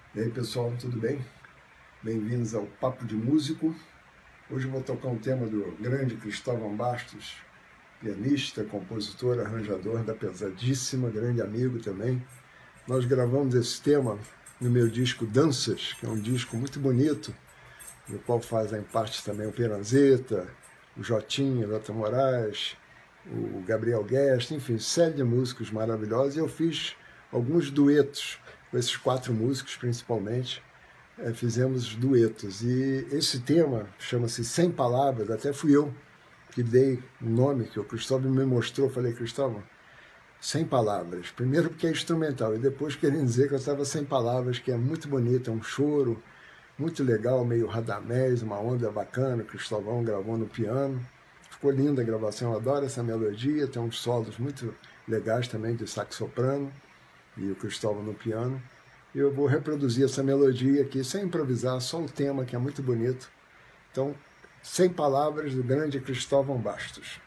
E aí pessoal, tudo bem? Bem-vindos ao Papo de Músico. Hoje eu vou tocar um tema do grande Cristóvão Bastos, pianista, compositor, arranjador da Pesadíssima, grande amigo também. Nós gravamos esse tema no meu disco Danças, que é um disco muito bonito, no qual fazem parte também o Peranzeta, o Jotinha, Jota Moraes, o Gabriel Guest, enfim, série de músicos maravilhosos. E eu fiz alguns duetos com esses 4 músicos, principalmente. Fizemos duetos. E esse tema chama-se Sem Palavras. Até fui eu que dei o nome que o Cristóvão me mostrou. Falei, Cristóvão, sem palavras. Primeiro porque é instrumental, e depois querendo dizer que eu estava sem palavras, que é muito bonito, é um choro muito legal, meio Radamés, uma onda bacana. O Cristóvão gravou no piano. Ficou linda a gravação, eu adoro essa melodia. Tem uns solos muito legais também de sax soprano e o Cristóvão no piano. Eu vou reproduzir essa melodia aqui sem improvisar, só o tema, que é muito bonito. Então, Sem Palavras, do grande Cristóvão Bastos.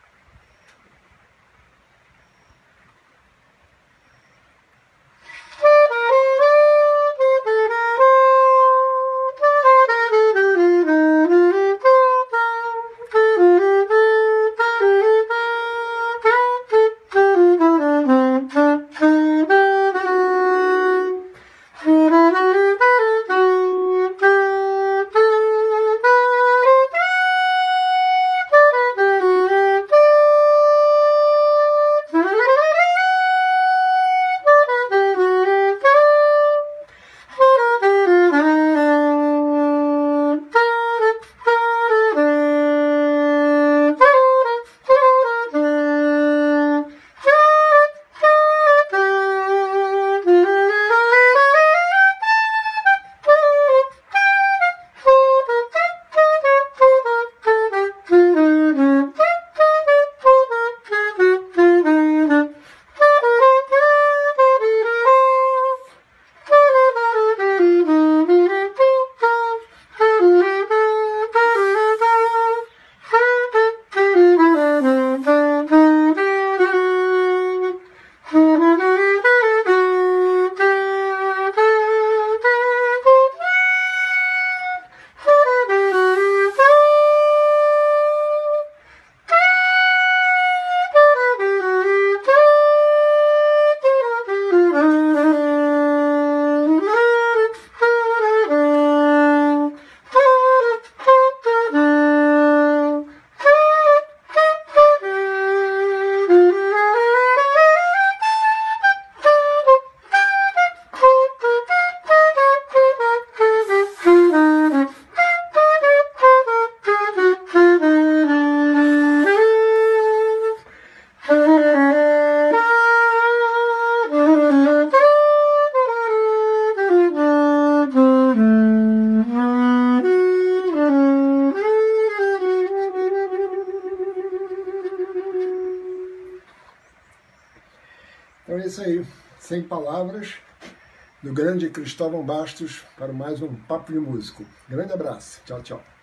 Então é isso aí, Sem Palavras, do grande Cristóvão Bastos, para mais um Papo de Músico. Grande abraço, tchau, tchau.